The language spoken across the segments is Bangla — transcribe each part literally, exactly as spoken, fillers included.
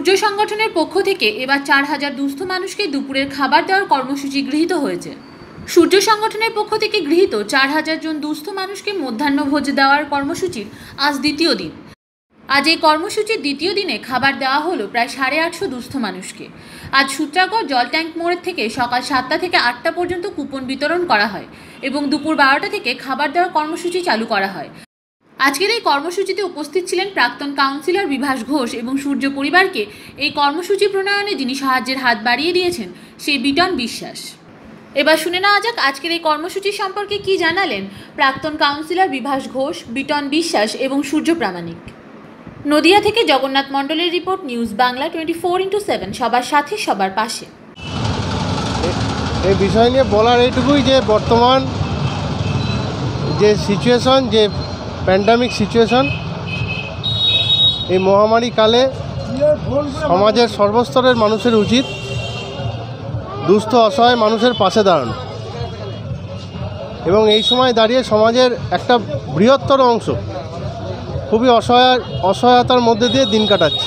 সূর্য সংগঠনের পক্ষ থেকে এবার চার হাজার দুস্থ মানুষকে দুপুরের খাবার দেওয়ার কর্মসূচি গৃহীত হয়েছে। সূর্য সংগঠনের পক্ষ থেকে গৃহীত চার হাজার জন দুস্থ মানুষকে মধ্যাহ্নভোজ দেওয়ার কর্মসূচির আজ দ্বিতীয় দিন। আজ এই কর্মসূচির দ্বিতীয় দিনে খাবার দেওয়া হলো প্রায় সাড়ে আটশো দুস্থ মানুষকে। আজ সূত্রাগড় জল ট্যাঙ্ক মোড়ের থেকে সকাল সাতটা থেকে আটটা পর্যন্ত কুপন বিতরণ করা হয় এবং দুপুর বারোটা থেকে খাবার দেওয়ার কর্মসূচি চালু করা হয়। আজকের এই কর্মসূচিতে উপস্থিত ছিলেন প্রাক্তন কাউন্সিলর বিভাস ঘোষ এবং সূর্য পরিবারকে এই কর্মসূচি প্রণয়নে যিনি সাহায্যের হাত বাড়িয়ে দিয়েছেন সেই বিটন বিশ্বাস। এবার শুনে নেওয়া যাক আজকের এই কর্মসূচি সম্পর্কে কি জানালেন প্রাক্তন কাউন্সিলর বিভাস ঘোষ, বিটন বিশ্বাস এবং সূর্য প্রামাণিক। নদিয়া থেকে জগন্নাথ মণ্ডলের report, news Bangla twenty four into seven, সবার সাথে সবার পাশে। এই বিষয় নিয়ে বলার এইটুকুই যে বর্তমান যে সিচুয়েশন, যে প্যান্ডামিক সিচুয়েশন, এই মহামারী কালে সমাজের সর্বস্তরের মানুষের উচিত দুস্থ অসহায় মানুষের পাশে দাঁড়ানো এবং এই সময় দাঁড়িয়ে সমাজের একটা বৃহত্তর অংশ খুবই অসহায় অসহায়তার মধ্যে দিয়ে দিন কাটাচ্ছে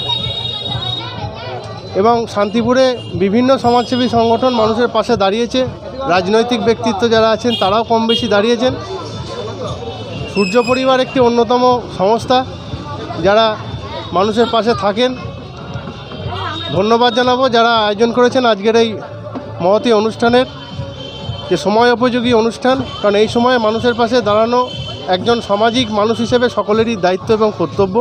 এবং শান্তিপুরে বিভিন্ন সমাজসেবী সংগঠন মানুষের পাশে দাঁড়িয়েছে। রাজনৈতিক ব্যক্তিত্ব যারা আছেন তারাও কম বেশি দাঁড়িয়েছেন। সূর্য পরিবার একটি অন্যতম সংস্থা যারা মানুষের পাশে থাকেন। ধন্যবাদ জানাবো যারা আয়োজন করেছেন আজকের এই মহতী অনুষ্ঠানের, যে সময় উপযোগী অনুষ্ঠান, কারণ এই সময়ে মানুষের পাশে দাঁড়ানো একজন সামাজিক মানুষ হিসেবে সকলেরই দায়িত্ব এবং কর্তব্য।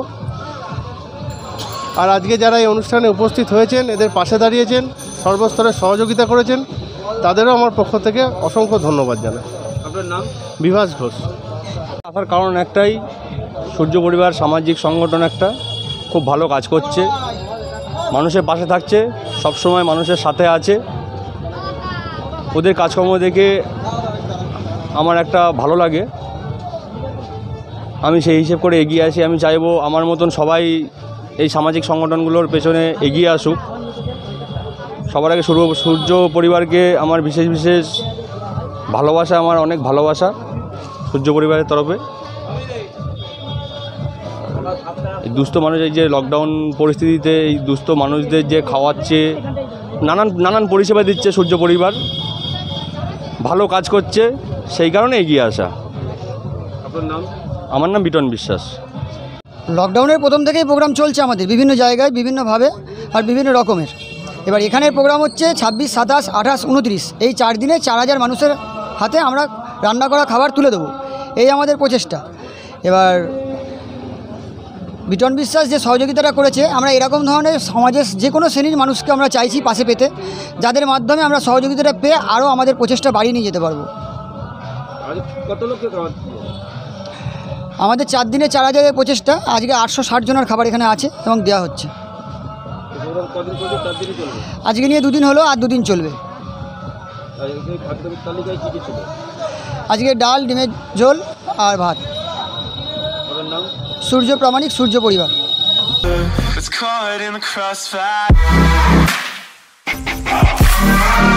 আর আজকে যারা এই অনুষ্ঠানে উপস্থিত হয়েছেন, এদের পাশে দাঁড়িয়েছেন, সর্বস্তরে সহযোগিতা করেছেন, তাদেরও আমার পক্ষ থেকে অসংখ্য ধন্যবাদ জানাই। আপনার নাম? বিভাস ঘোষ। আসার কারণ একটাই, সূর্য পরিবার সামাজিক সংগঠন একটা খুব ভালো কাজ করছে, মানুষের পাশে থাকছে, সবসময় মানুষের সাথে আছে। ওদের কাজকর্ম দেখে আমার একটা ভালো লাগে, আমি সেই হিসেব করে এগিয়ে আসি। আমি চাইবো আমার মতন সবাই এই সামাজিক সংগঠনগুলোর পেছনে এগিয়ে আসুক। সবার আগে সূর্য পরিবারকে আমার বিশেষ বিশেষ ভালোবাসা, আমার অনেক ভালোবাসা সূর্য পরিবারের তরফে। এই দুস্থ মানুষ, এই যে লকডাউন পরিস্থিতিতে এই দুস্থ মানুষদের যে খাওয়াচ্ছে, নানান নানান পরিষেবা দিচ্ছে সূর্য পরিবার, ভালো কাজ করছে, সেই কারণে এগিয়ে আসা। আপনার নাম? আমার নাম বিটন বিশ্বাস। লকডাউনের প্রথম থেকেই প্রোগ্রাম চলছে আমাদের বিভিন্ন জায়গায় বিভিন্নভাবে আর বিভিন্ন রকমের। এবার এখানের প্রোগ্রাম হচ্ছে ছাব্বিশ, সাতাশ, আঠাশ, উনত্রিশ, এই চার দিনে চার হাজার মানুষের হাতে আমরা রান্না করা খাবার তুলে দেবো, এই আমাদের প্রচেষ্টা। এবার বিটন বিশ্বাস যে সহযোগিতাটা করেছে, আমরা এরকম ধরনের সমাজের যে কোনো শ্রেণীর মানুষকে আমরা চাইছি পাশে পেতে, যাদের মাধ্যমে আমরা সহযোগিতাটা পেয়ে আরও আমাদের প্রচেষ্টা বাড়িয়ে নিয়ে যেতে পারবো। কত লোককে খাওয়াচ্ছে? আমাদের চার দিনে চার হাজারের প্রচেষ্টা, আজকে আটশো ষাট জনের খাবার এখানে আছে এবং দেওয়া হচ্ছে। আজকে নিয়ে দুদিন হলো, আর দুদিন চলবে। আজকে ডাল, ডিমের ঝোল আর ভাত। সূর্য প্রামাণিক, সূর্য পরিবার।